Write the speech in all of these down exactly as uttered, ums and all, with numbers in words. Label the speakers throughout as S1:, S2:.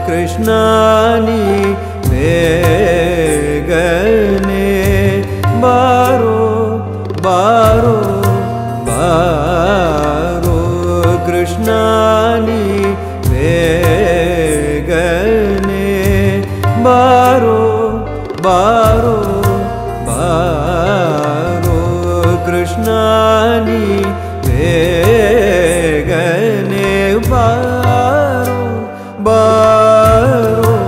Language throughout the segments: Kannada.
S1: ಕೃಷ್ಣಾನಿ ಬೇಗನೆ ಬಾರೋ ಬಾರೋ ಬಾರೋ ಕೃಷ್ಣಾನಿ ಬೇಗನೆ ಬಾರೋ ಬಾರೋ ಬಾರೋ ಕೃಷ್ಣಾನಿ ಬೇಗನೆ ಬಾರೋ ಬಾರೋ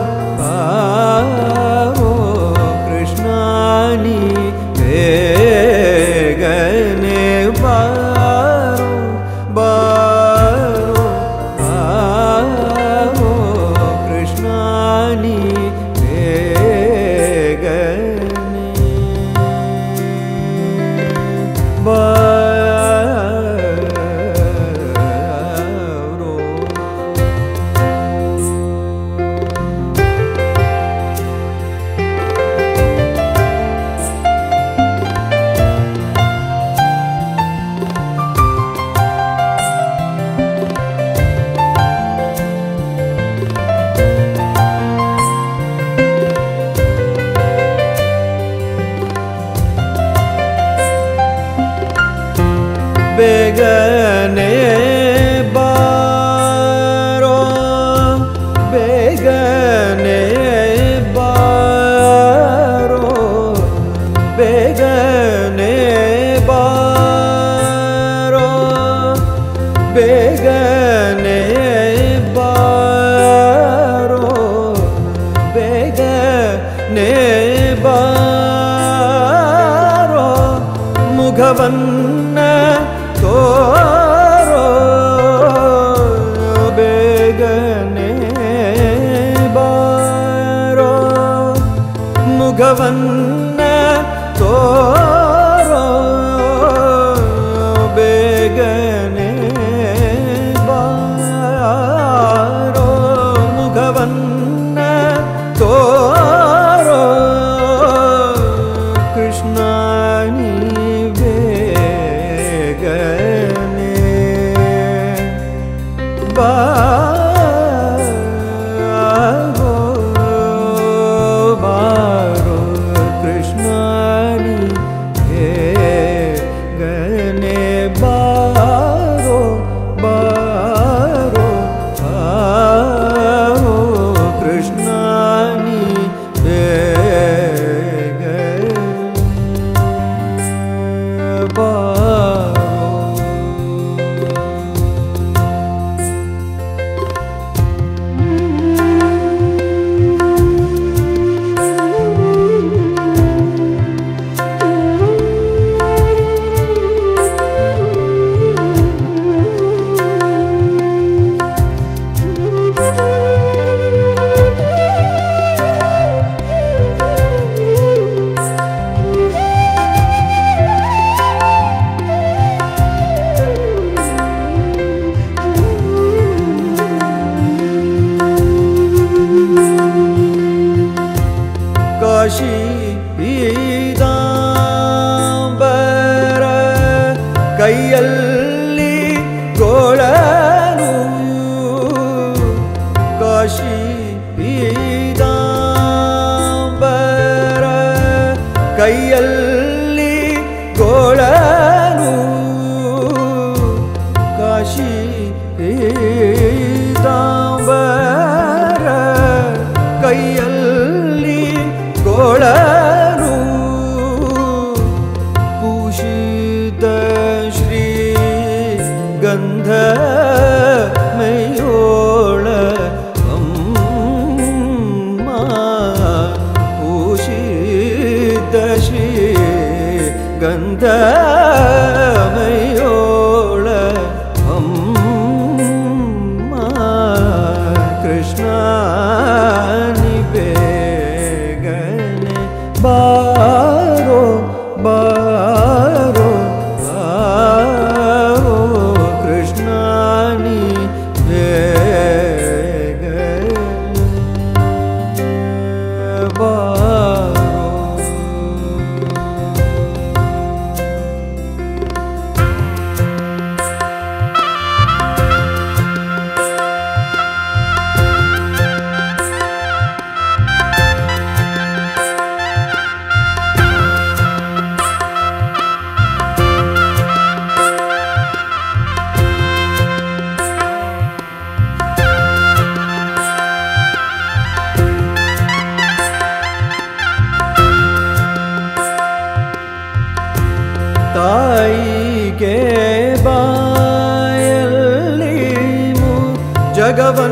S1: ಬಾರೋ ಕೃಷ್ಣಾನಿ ಬೇಗನೆ ಬಾರೋ ಬಾರೋ ಬಾರೋ ಕೃಷ್ಣಾನಿ ಬೇಗನೆ ಬಾರೋ ಬೇಗನೆ ಬಾರೋ ಬೇಗನೆ ಬಾರೋ ಬೇಗನೆ ಬಾರೋ ಬೇಗನೆ ಬಾರೋ ಬೇಗನೆ ಬಾರೋ ಮುಖವನ್ನ ತೋರೋ ಬೇಗನೆ ಬಾರೋ ಮುಖವನ್ನ ತೋರೋ ಬೇಗನೆ ಬಾರೋ ಮುಖವನ್ನ ತೋರೋ ಕೃಷ್ಣಾನಿ ಬೇಗನೆ ಬಾರೋ ಬಾರೋ ಕೃಷ್ಣಾನಿ ಬೇಗನೆ ಬಾರೋ ಬಾರೋ ಬಾರೋ ಕೃಷ್ಣಾನಿ ಬೇಗನೆ ಬಾರೋ ಕಾಶಿ ಪೀತಾಂಬರ ಕೈಯಲ್ಲಿ ಗೋಳನು ಕಾಶಿ ಪೀತಾಂಬರ ಕೈಯಲ್ಲಿ ಗೋಳನು ಕಾಶಿ ಪೀತಾಂಬರ ಕೈಯಲ್ಲಿ ಗೋಳನು ಪೂಷಿತ ಶ್ರೀ ಗಂಧ ಮಯೋಳ ಅಮ್ಮ ಪೂಷಿತ ಶ್ರೀ ಗಂಧ ಮಯೋಳ ಅಮ್ಮ ಕೃಷ್ಣಾನಿ ಬೇಗನೆ ಬಾರೋ ಬಾರೋ ಬಾರೋ ಕೃಷ್ಣಾನಿ ಬೇಗನೆ ಬಾರೋ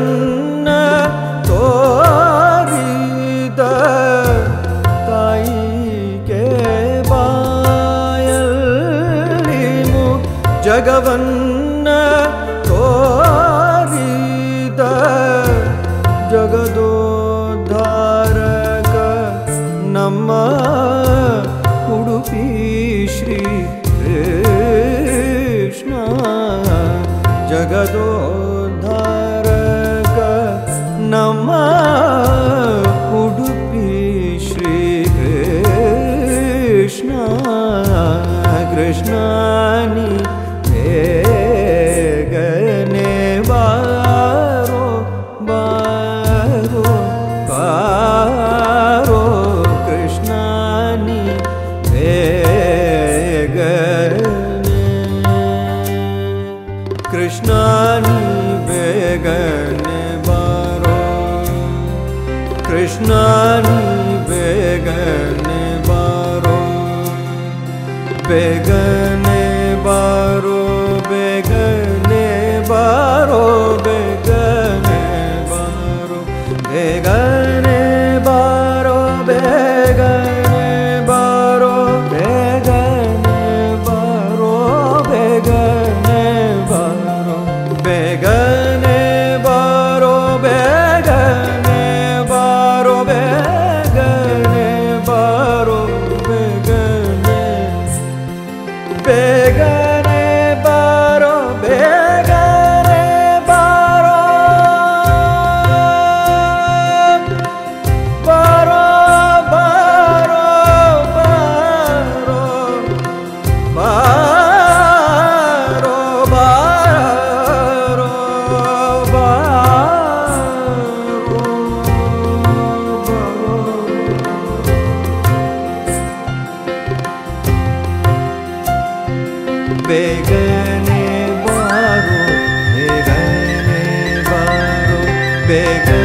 S1: ಜಗವನ್ನ ತೋರಿದ ತಾಯಿಗೆ ಬಾಯಲ್ಲಿ ಜಗವನ್ನ ತೋರಿದ ಜಗದೋದ್ಧಾರಕ ನಮ್ಮ ಉಡುಪಿ ಶ್ರೀ ಕೃಷ್ಣ ಜಗದೋದ್ಧಾರಕ ನಮ್ಮ ಉಡುಪಿ ಶ್ರೀ ಕೃಷ್ಣ ಕೃಷ್ಣನಿ ಬೇಗನೆ ಬಾರೋ ಬಾರೋ ಬಾರೋ ಕೃಷ್ಣನಿ ಬೇಗನೆ ಕೃಷ್ಣನಿ ಬೇಗನೆ ಬಾರೋ ಕೃಷ್ಣನಿ ಬೇಗನೆ ಬಾರೋ ಬೇಗನೆ ಬಾರೋ ಬೇಗನೆ ಬಾರೋ ಬೇಗನೆ ಬಾರೋ ಬೇಗನೆ ಬಾರೋ ಬೇಗನೆ ಬಾರೋ ಬೇಗನೆ ಬಾರೋ ಬೇಗನೆ ಬಾರೋ ಬೇಗನೆ ಬಾರೋ ಬೇಗನೆ ಬಾರೋ ಬೇಗನೆ ಬಾರೋ ಬೇಗನೆ ಬೇಗನೆ ಬಾರೋ ಬೇಗನೆ ಬಾರೋ ಬಾರೋ ಬಾರೋ ಬಾರೋ ಬಾರೋ ಬೇಗನೆ ಬಾರೋ ಬೇಗನೆ ಬಾರೋ ಬೇಗ